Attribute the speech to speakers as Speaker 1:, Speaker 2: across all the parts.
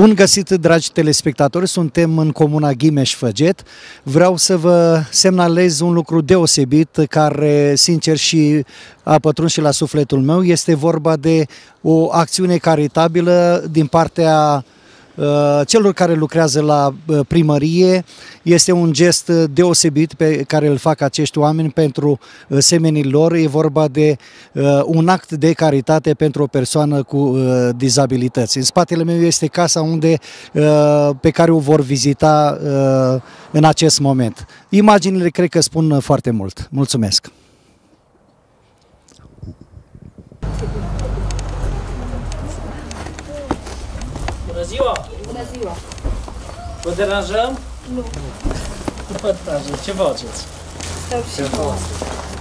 Speaker 1: Bun găsit, dragi telespectatori, suntem în comuna Ghimeș-Făget. Vreau să vă semnalez un lucru deosebit care, sincer, și a pătruns și la sufletul meu. Este vorba de o acțiune caritabilă din partea celor care lucrează la primărie. Este un gest deosebit pe care îl fac acești oameni pentru semenii lor. E vorba de un act de caritate pentru o persoană cu dizabilități. În spatele meu este casa pe care o vor vizita în acest moment. Imaginile cred că spun foarte mult. Mulțumesc!
Speaker 2: Bună ziua!
Speaker 3: Bună ziua!
Speaker 2: Vă deranjăm?
Speaker 3: Nu.
Speaker 2: Nu vă deranjăm. Ce faceți?
Speaker 3: Stau și voastră.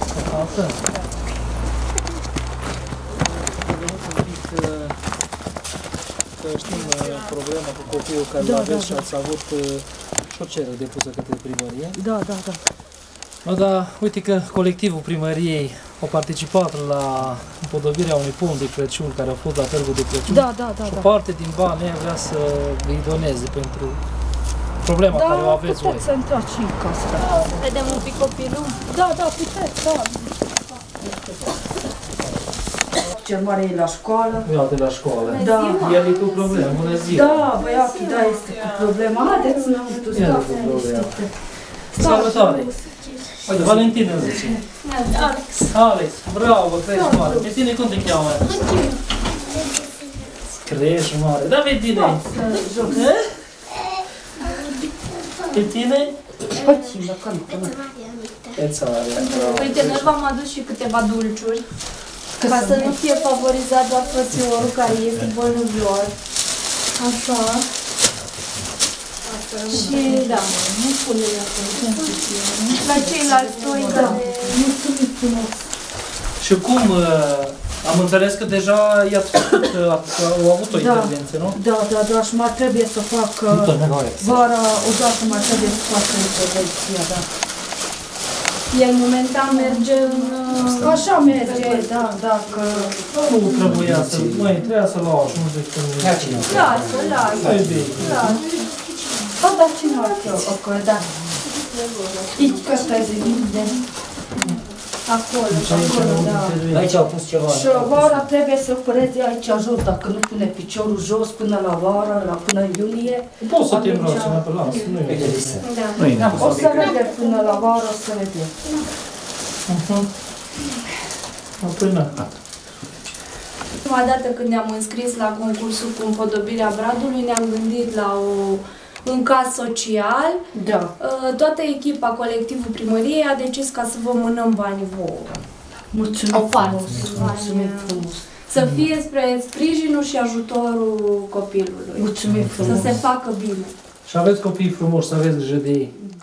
Speaker 2: Că știm problema cu copilul care l aveți și ați avut și o cerere depusă către primărie.
Speaker 3: Da.
Speaker 2: No, dar uite că colectivul primăriei a participat la împodobirea unui pom de Crăciun care a fost la Târgul de Crăciun.
Speaker 3: Da.
Speaker 2: Și o parte din bani vrea să îi doneze pentru problema care o aveți voi.
Speaker 3: Da, puteți să intrați și în casă.
Speaker 4: Vedem un pic copilul?
Speaker 3: Da, puteți, da. Cel mare e la școală.
Speaker 2: Iată la școală.
Speaker 3: Da.
Speaker 2: El e cu probleme. Bună ziua!
Speaker 3: Da, băiatul, da, este cu problema. Haideți înăuntru, stați liniștite.
Speaker 2: Salutare! Uite, Valentina îmi zice. Alex, bravo, crești mare. Pe tine cum te cheamă? Crești mare. Da, pe tine? Pe tine?
Speaker 4: Uite, noi v-am adus și câteva dulciuri, ca să nu fie favorizat doar frățiorul care este bolnavior. Așa. Și da,
Speaker 3: Nu pune-le acolo,
Speaker 4: la ceilalți doi care...
Speaker 3: mulțumim frumos.
Speaker 2: Și cum, am înțeles că deja i-ați făcut, au avut o intervenție, nu?
Speaker 3: Da, și mai trebuie să fac vara, odată mai trebuie să fac intervenția, da.
Speaker 4: El momentan merge în...
Speaker 3: Așa merge, da, că...
Speaker 2: Nu trebuia să, trebuia să lași, nu zic că...
Speaker 4: Lasă.
Speaker 3: Da, cine ar fi acolo, da. Aici, că stai zi, de... Acolo, da.
Speaker 5: Aici au pus ceva.
Speaker 3: Și vara trebuie să părezi aici jos, dacă nu pune piciorul jos până la vară, până în iunie.
Speaker 2: Poți să te îmbraci înapoi, lasă, nu e.
Speaker 3: O să vedem până la vară, o să vedem.
Speaker 2: Până.
Speaker 4: Prima dată când ne-am înscris la concursul cu împodobirea bradului, ne-am gândit la un caz social.
Speaker 3: Da.
Speaker 4: Toată echipa, colectivul primăriei a decis ca să vă mânăm banii vouă.
Speaker 3: Mulțumim frumos.
Speaker 4: Să fie spre sprijinul și ajutorul copilului.
Speaker 3: Mulțumim frumos.
Speaker 4: Să se facă bine.
Speaker 2: Și aveți copii frumoși, să aveți grijă de ei.